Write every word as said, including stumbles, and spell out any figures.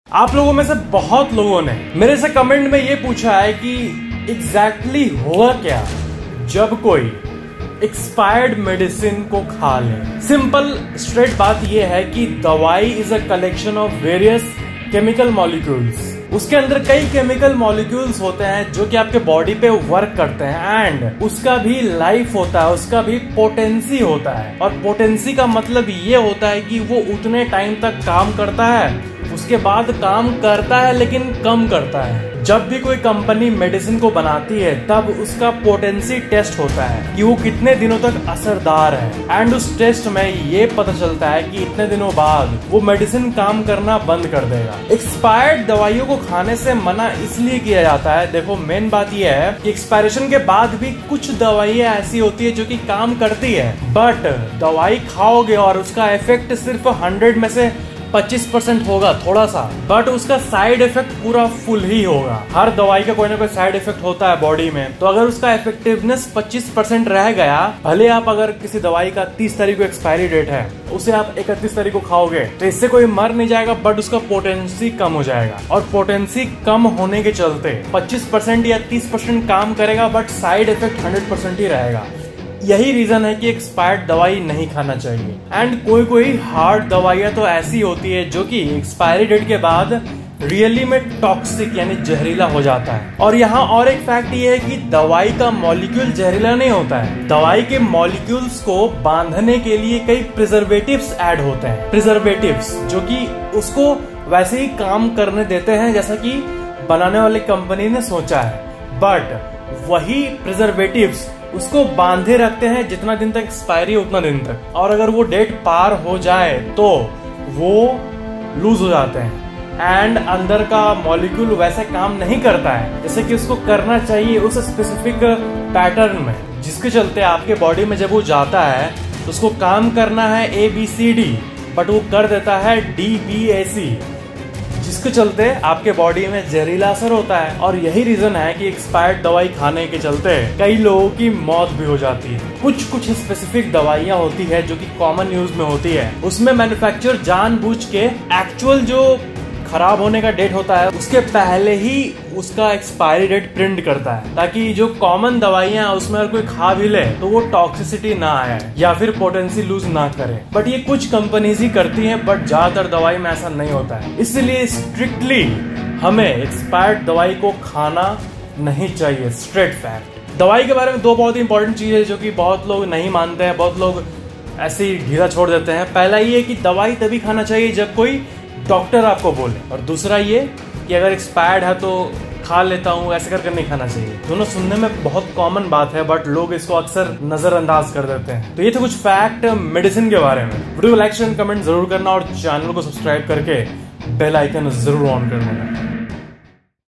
आप लोगों में से बहुत लोगों ने मेरे से कमेंट में ये पूछा है कि एग्जैक्टली हुआ क्या जब कोई एक्सपायर्ड मेडिसिन को खा ले। सिंपल स्ट्रेट बात यह है कि दवाई is a collection of various chemical molecules. उसके अंदर कई केमिकल मॉलिक्यूल्स होते हैं जो कि आपके बॉडी पे वर्क करते हैं एंड उसका भी लाइफ होता है, उसका भी पोटेंसी होता है। और पोटेंसी का मतलब ये होता है कि वो उतने टाइम तक काम करता है, उसके बाद काम करता है लेकिन कम करता है। जब भी कोई कंपनी मेडिसिन को बनाती है तब उसका पोटेंसी टेस्ट होता है कि वो कितने दिनों तक असरदार है एंड उस टेस्ट में ये पता चलता है कि इतने दिनों बाद वो मेडिसिन काम करना बंद कर देगा। एक्सपायर्ड दवाइयों को खाने से मना इसलिए किया जाता है, देखो मेन बात ये है कि एक्सपायरेशन के बाद भी कुछ दवाइयाँ ऐसी होती है जो कि काम करती है, बट दवाई खाओगे और उसका इफेक्ट सिर्फ हंड्रेड में से पच्चीस परसेंट होगा थोड़ा सा, बट उसका साइड इफेक्ट पूरा फुल ही होगा। हर दवाई का कोई ना कोई साइड इफेक्ट होता है बॉडी में, तो अगर उसका इफेक्टिवनेस पच्चीस परसेंट रह गया, भले आप अगर किसी दवाई का तीस तारीख को एक्सपायरी डेट है उसे आप इकतीस तारीख को खाओगे तो इससे कोई मर नहीं जाएगा, बट उसका पोटेंसी कम हो जाएगा। और पोटेंसी कम होने के चलते पच्चीस परसेंट या तीस परसेंट काम करेगा but side effect hundred percent ही रहेगा। यही रीजन है कि एक्सपायर्ड दवाई नहीं खाना चाहिए। एंड कोई कोई हार्ड दवाइयाँ तो ऐसी होती है जो कि एक्सपायरी डेट के बाद रियली में टॉक्सिक यानी जहरीला हो जाता है। और यहाँ और एक फैक्ट ये है कि दवाई का मॉलिक्यूल जहरीला नहीं होता है, दवाई के मॉलिक्यूल्स को बांधने के लिए कई प्रिजर्वेटिव्स ऐड होते हैं। प्रिजर्वेटिव्स जो कि उसको वैसे ही काम करने देते हैं जैसा कि बनाने वाली कंपनी ने सोचा है, बट वही प्रिजर्वेटिव्स उसको बांधे रखते हैं जितना दिन तक एक्सपायरी उतना दिन तक, और अगर वो डेट पार हो जाए तो वो लूज हो जाते हैं एंड अंदर का मॉलिक्यूल वैसे काम नहीं करता है जैसे कि उसको करना चाहिए उस स्पेसिफिक पैटर्न में, जिसके चलते आपके बॉडी में जब वो जाता है तो उसको काम करना है A B C D, but वो कर देता है डी बी ए सी, जिसके चलते आपके बॉडी में जहरीला असर होता है। और यही रीजन है कि एक्सपायर्ड दवाई खाने के चलते कई लोगों की मौत भी हो जाती है। कुछ कुछ स्पेसिफिक दवाइयाँ होती है जो कि कॉमन यूज में होती है, उसमें मैन्युफैक्चरर जानबूझ के एक्चुअल जो खराब होने का डेट होता है उसके पहले ही उसका एक्सपायरी डेट प्रिंट करता है, ताकि जो कॉमन दवाइयां उसमें अगर कोई खा भी ले तो वो टॉक्सिसिटी ना आए या फिर पोटेंसी लूज ना करे। बट ये कुछ कंपनीज ही करती हैं, बट ज्यादातर दवाई में ऐसा नहीं होता है। इसलिए स्ट्रिक्टली हमें एक्सपायर्ड दवाई को खाना नहीं चाहिए, स्ट्रेट फैक्ट। दवाई के बारे में दो बहुत ही इंपॉर्टेंट चीज है जो कि बहुत लोग नहीं मानते हैं, बहुत लोग ऐसे ही ढीला छोड़ देते हैं। पहला ये है कि दवाई तभी खाना चाहिए जब कोई डॉक्टर आपको बोले, और दूसरा ये कि अगर एक्सपायर्ड है तो खा लेता हूँ ऐसे करके नहीं खाना चाहिए। दोनों सुनने में बहुत कॉमन बात है बट लोग इसको अक्सर नजरअंदाज कर देते हैं। तो ये थे कुछ फैक्ट मेडिसिन के बारे में। वीडियो को लाइक शेयर कमेंट जरूर करना और चैनल को सब्सक्राइब करके बेल आइकन जरूर ऑन कर देना।